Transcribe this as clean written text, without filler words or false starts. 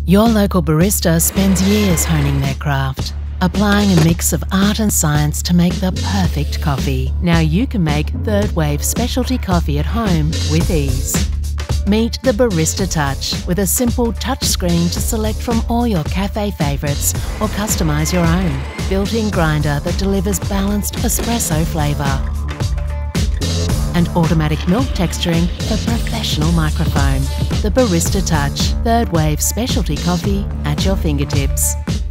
Your local barista spends years honing their craft, applying a mix of art and science to make the perfect coffee. Now you can make third-wave specialty coffee at home with ease. Meet the Barista Touch with a simple touch screen to select from all your cafe favourites or customise your own. Built-in grinder that delivers balanced espresso flavour. And automatic milk texturing for professional microfoam. The Barista Touch, third wave specialty coffee at your fingertips.